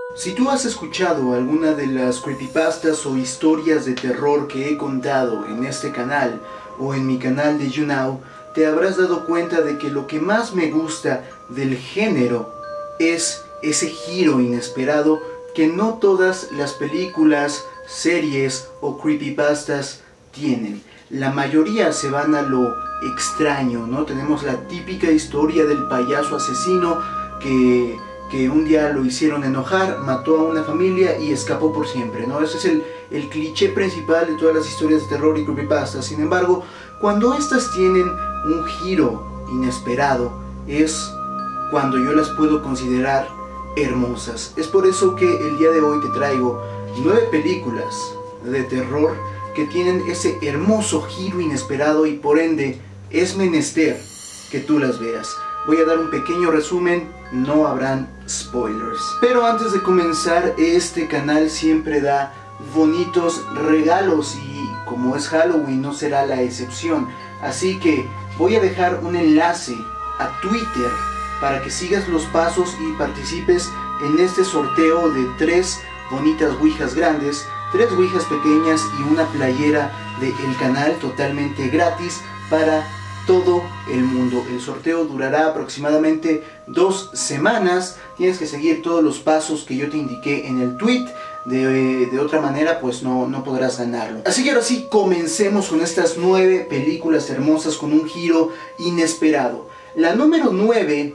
Si tú has escuchado alguna de las creepypastas o historias de terror que he contado en este canal o en mi canal de YouNow, te habrás dado cuenta de que lo que más me gusta del género es ese giro inesperado que no todas las películas, series o creepypastas tienen. La mayoría se van a lo extraño, ¿no? Tenemos la típica historia del payaso asesino que un día lo hicieron enojar, mató a una familia y escapó por siempre, ¿no? Ese es el cliché principal de todas las historias de terror y creepypastas. Sin embargo, cuando estas tienen un giro inesperado, es cuando yo las puedo considerar hermosas. Es por eso que el día de hoy te traigo 9 películas de terror que tienen ese hermoso giro inesperado y por ende es menester que tú las veas. Voy a dar un pequeño resumen, no habrán spoilers. Pero antes de comenzar, este canal siempre da bonitos regalos y como es Halloween no será la excepción. Así que voy a dejar un enlace a Twitter para que sigas los pasos y participes en este sorteo de 3 bonitas ouijas grandes, 3 ouijas pequeñas y una playera del canal totalmente gratis para todo el mundo. El sorteo durará aproximadamente 2 semanas. Tienes que seguir todos los pasos que yo te indiqué en el tweet. De otra manera pues no podrás ganarlo. Así que ahora sí, comencemos con estas 9 películas hermosas con un giro inesperado. La número 9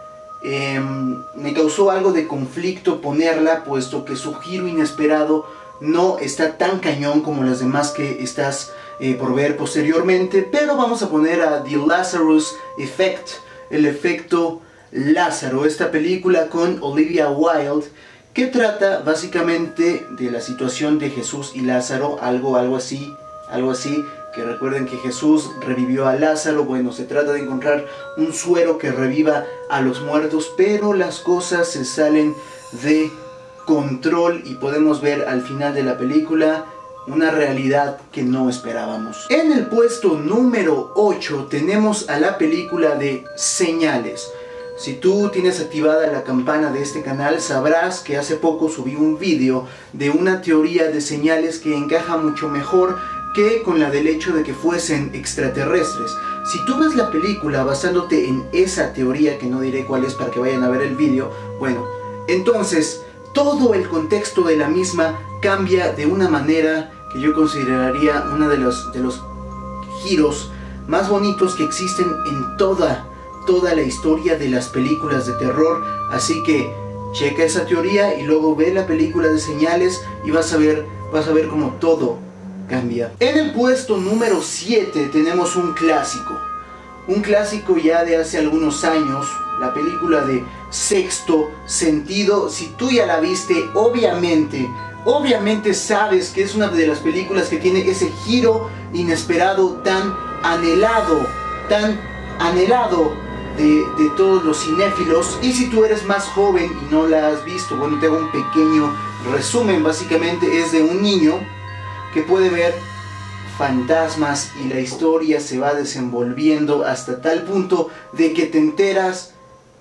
me causó algo de conflicto ponerla, puesto que su giro inesperado no está tan cañón como las demás que estás por ver posteriormente, pero vamos a poner a The Lazarus Effect, el efecto Lázaro, esta película con Olivia Wilde, que trata básicamente de la situación de Jesús y Lázaro, algo así, que recuerden que Jesús revivió a Lázaro. Bueno, se trata de encontrar un suero que reviva a los muertos, pero las cosas se salen de control y podemos ver al final de la película una realidad que no esperábamos. En el puesto número 8 tenemos a la película de Señales. Si tú tienes activada la campana de este canal, sabrás que hace poco subí un vídeo de una teoría de señales que encaja mucho mejor que con la del hecho de que fuesen extraterrestres. Si tú ves la película basándote en esa teoría, que no diré cuál es para que vayan a ver el vídeo, bueno, entonces todo el contexto de la misma cambia de una manera que yo consideraría uno de los giros más bonitos que existen en toda la historia de las películas de terror. Así que checa esa teoría y luego ve la película de Señales y vas a ver cómo todo cambia. En el puesto número 7 tenemos un clásico ya de hace algunos años, la película de Sexto Sentido. Si tú ya la viste, obviamente sabes que es una de las películas que tiene ese giro inesperado tan anhelado de todos los cinéfilos. Y si tú eres más joven y no la has visto, bueno, te hago un pequeño resumen. Básicamente es de un niño que puede ver fantasmas y la historia se va desenvolviendo hasta tal punto de que te enteras.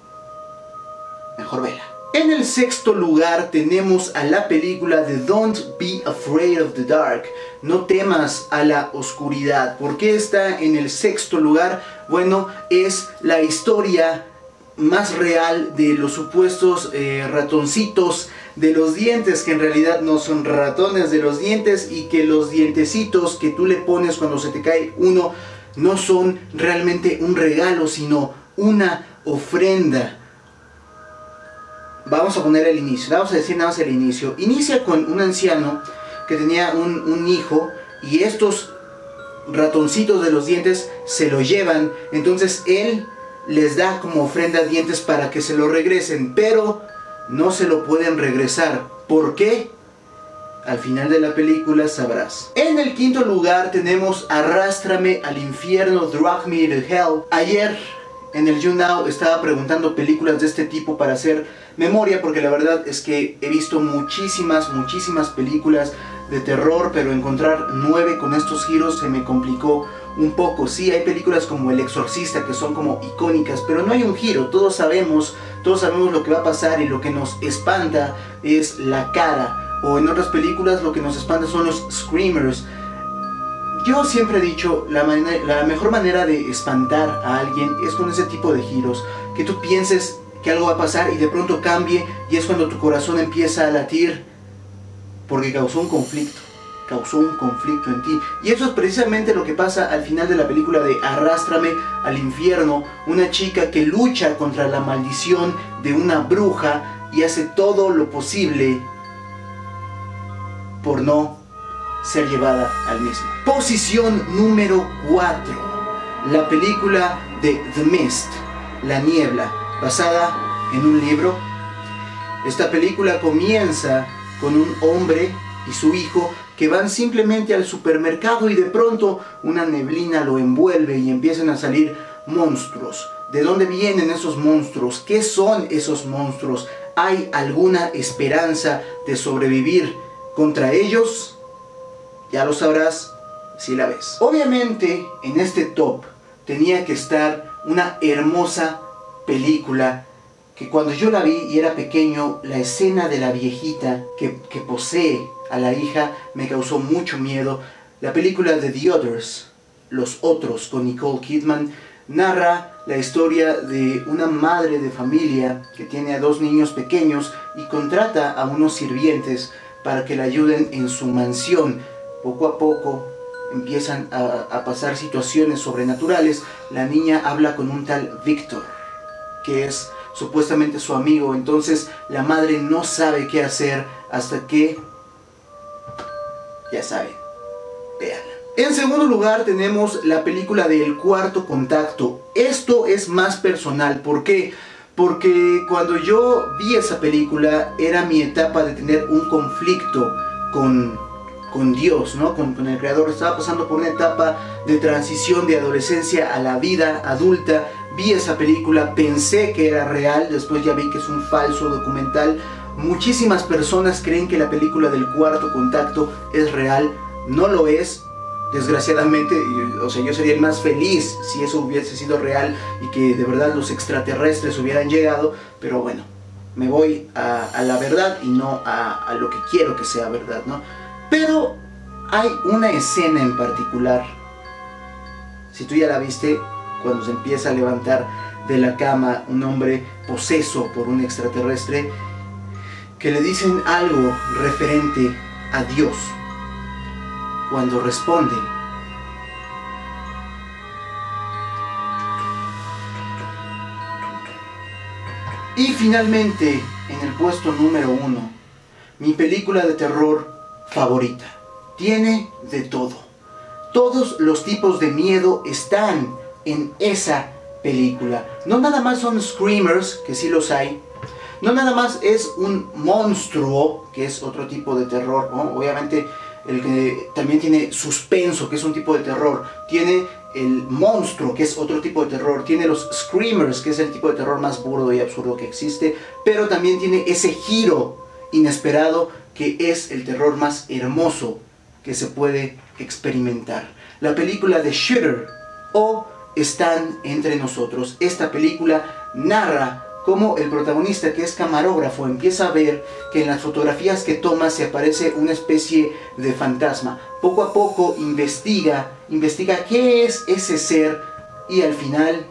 Mejor vela. En el sexto lugar tenemos a la película de Don't Be Afraid of the Dark. No temas a la oscuridad. ¿Por qué está en el sexto lugar? Bueno, es la historia más real de los supuestos ratoncitos de los dientes, que en realidad no son ratones de los dientes, y que los dientecitos que tú le pones cuando se te cae uno no son realmente un regalo, sino una ofrenda. Vamos a poner el inicio, vamos a decir nada más el inicio. Inicia con un anciano que tenía un hijo, y estos ratoncitos de los dientes se lo llevan. Entonces él les da como ofrenda dientes para que se lo regresen, pero no se lo pueden regresar. ¿Por qué? Al final de la película sabrás. En el quinto lugar tenemos Arrástrame al infierno, Drag Me to Hell. Ayer en el YouNow estaba preguntando películas de este tipo para hacer memoria, porque la verdad es que he visto muchísimas películas de terror, pero encontrar 9 con estos giros se me complicó un poco. Sí, hay películas como El Exorcista que son como icónicas, pero no hay un giro. Todos sabemos todos sabemos lo que va a pasar y lo que nos espanta es la cara. O en otras películas lo que nos espanta son los screamers. Yo siempre he dicho, la mejor manera de espantar a alguien es con ese tipo de giros. Que tú pienses que algo va a pasar y de pronto cambie, y es cuando tu corazón empieza a latir porque causó un conflicto en ti. Y eso es precisamente lo que pasa al final de la película de Arrástrame al infierno. Una chica que lucha contra la maldición de una bruja y hace todo lo posible por no ser llevada al mismo. Posición número 4. La película de The Mist, La Niebla, basada en un libro. Esta película comienza con un hombre y su hijo que van simplemente al supermercado y de pronto una neblina lo envuelve y empiezan a salir monstruos. ¿De dónde vienen esos monstruos? ¿Qué son esos monstruos? ¿Hay alguna esperanza de sobrevivir contra ellos? Ya lo sabrás si la ves. Obviamente en este top tenía que estar una hermosa película que cuando yo la vi y era pequeño, la escena de la viejita que posee a la hija me causó mucho miedo. La película de The Others, Los Otros, con Nicole Kidman, narra la historia de una madre de familia que tiene a 2 niños pequeños y contrata a unos sirvientes para que la ayuden en su mansión. Poco a poco empiezan a pasar situaciones sobrenaturales. La niña habla con un tal Víctor, que es supuestamente su amigo. Entonces la madre no sabe qué hacer hasta que, ya saben, véanla. En segundo lugar tenemos la película de El Cuarto Contacto. Esto es más personal. ¿Por qué? Porque cuando yo vi esa película era mi etapa de tener un conflicto con Dios, ¿no? Con el Creador. Estaba pasando por una etapa de transición de adolescencia a la vida adulta. Vi esa película, pensé que era real, después ya vi que es un falso documental. Muchísimas personas creen que la película del Cuarto Contacto es real. No lo es, desgraciadamente. O sea, yo sería el más feliz si eso hubiese sido real y que de verdad los extraterrestres hubieran llegado. Pero bueno, me voy a la verdad y no a lo que quiero que sea verdad, ¿no? Pero hay una escena en particular, si tú ya la viste, cuando se empieza a levantar de la cama un hombre poseso por un extraterrestre, que le dicen algo referente a Dios. Cuando responde, y finalmente, en el puesto número 1, mi película de terror favorita. Tiene de todo. Todos los tipos de miedo están en esa película. No nada más son screamers, que sí los hay. No nada más es un monstruo, que es otro tipo de terror, ¿no? Obviamente el que también tiene suspenso, que es un tipo de terror. Tiene el monstruo, que es otro tipo de terror. Tiene los screamers, que es el tipo de terror más burdo y absurdo que existe. Pero también tiene ese giro inesperado que es el terror más hermoso que se puede experimentar. La película de Shudder o Están entre nosotros. Esta película narra cómo el protagonista, que es camarógrafo, empieza a ver que en las fotografías que toma se aparece una especie de fantasma. Poco a poco investiga qué es ese ser y al final,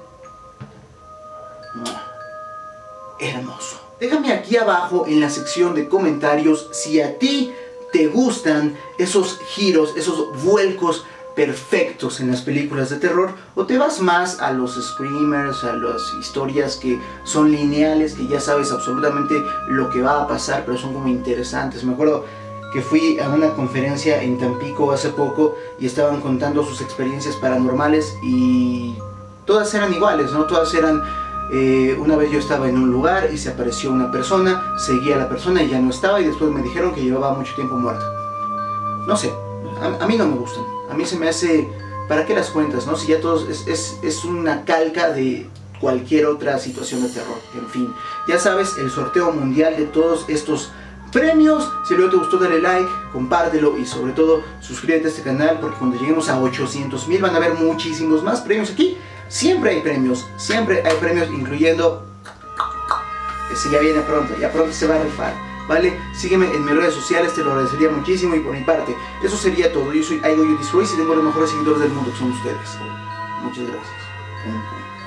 hermoso. Déjame aquí abajo en la sección de comentarios si a ti te gustan esos giros, esos vuelcos perfectos en las películas de terror, o te vas más a los screamers, a las historias que son lineales, que ya sabes absolutamente lo que va a pasar, pero son como interesantes. Me acuerdo que fui a una conferencia en Tampico hace poco y estaban contando sus experiencias paranormales y todas eran iguales, ¿no? Todas eran... una vez yo estaba en un lugar y se apareció una persona, seguía a la persona y ya no estaba, y después me dijeron que llevaba mucho tiempo muerta. No sé, a mí no me gustan. A mí se me hace, ¿para qué las cuentas, no? Si ya todo es una calca de cualquier otra situación de terror. En fin, ya sabes, el sorteo mundial de todos estos premios. Si el video te gustó, dale like, compártelo y sobre todo suscríbete a este canal, porque cuando lleguemos a 800,000 van a haber muchísimos más premios aquí. Siempre hay premios, incluyendo Ese ya viene pronto, ya pronto se va a rifar, ¿vale? Sígueme en mis redes sociales, te lo agradecería muchísimo, y por mi parte, eso sería todo. Yo soy I Go You Destroy y tengo los mejores seguidores del mundo, que son ustedes. Muchas gracias.